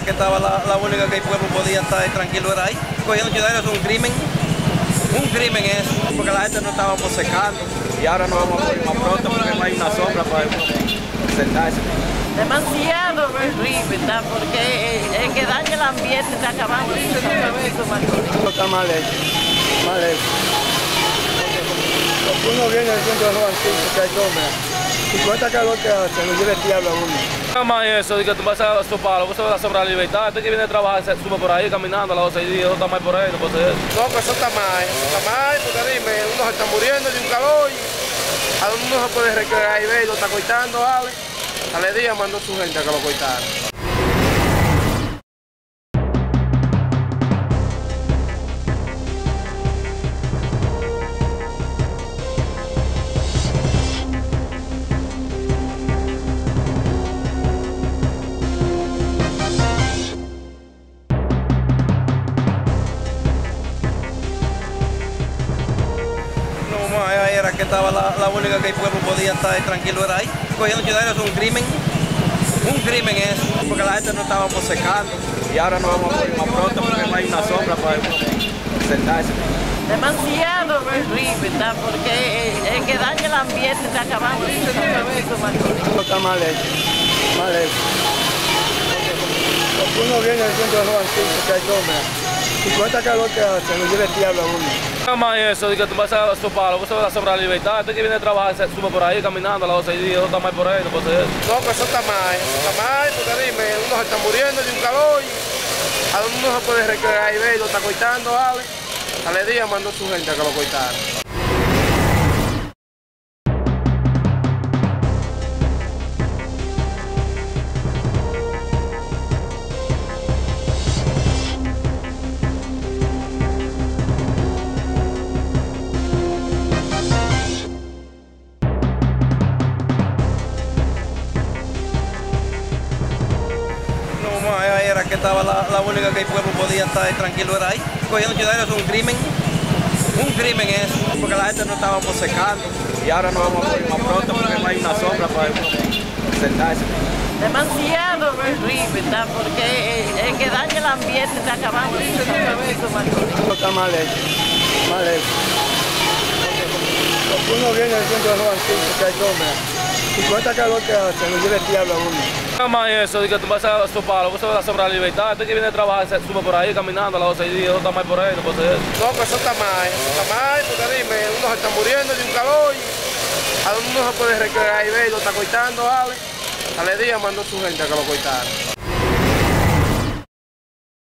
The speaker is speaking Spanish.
que estaba la única que el pueblo podía estar tranquilo era ahí. Cogiendo ciudadanos es un crimen eso, porque la gente no estábamos secando y ahora nos vamos a poner más pronto porque no hay una sombra para sentarse. Demasiado horrible, ¿tá? Porque el que daña el ambiente está acabando con Esto está mal hecho, mal hecho. Porque uno viene al centro de los antiguos que hay sombra, y con esta calor que hace, nos lleva el diablo a uno. Nada más eso, de que tú vas a soparlo, vos vas a sobrar la libertad. Este que viene a trabajar se sube por ahí caminando a las 12 días, eso está mal por ahí, no puede ser eso. No, que eso está mal, porque dime, uno se está muriendo de un calor y a donde uno se puede recrear y ver, lo está coitando, Ale. Ale Díaz mandó su gente a que lo coitara. Ahí era que estaba la única que el pueblo podía estar tranquilo era ahí. Cogiendo ciudadanos es un crimen eso, porque la gente no estábamos secando y ahora nos vamos a poner más pronto porque no hay una sombra para sentarse. demasiado horrible, ¿tá? Porque el que daña el ambiente está acabando con Esto está mal hecho, mal hecho. Porque uno viene al centro de los antiguos que hay sombra, y con esta calor que hace, nos lleva el diablo a uno. Nada más eso, de que tú vas a soparlo, vos vas a sobrar la libertad. Este que viene a trabajar se sube por ahí caminando a las 12 días, eso está mal por ahí, no puede ser eso. No, que eso está mal, porque dime, uno se está muriendo de un calor y a donde uno se puede recrear y ver, lo está coitando, Ale. Ale Díaz mandó su gente a que lo coitara. Ahí era que estaba la única que el pueblo podía estar tranquilo era ahí. Cogiendo ciudadanos es un crimen eso, porque la gente no estábamos secando y ahora nos vamos a poner más pronto porque no hay una sombra para sentarse. demasiado horrible, ¿tá? Porque el que daña el ambiente está acabando con Esto está mal hecho, mal hecho. Porque uno viene al centro de los antiguos que hay sombra, y con esta calor que hace, nos lleva el diablo a uno. Nada más eso, de que tú vas a soparlo, vos vas a sobrar la libertad. Este que viene a trabajar se sube por ahí caminando a las 12 días, eso está mal por ahí, no puede ser eso. No, que eso está mal, porque dime, uno se está muriendo de un calor y a donde uno se puede recrear y ver, lo está coitando, Ale. Ale Díaz mandó su gente a que lo coitara.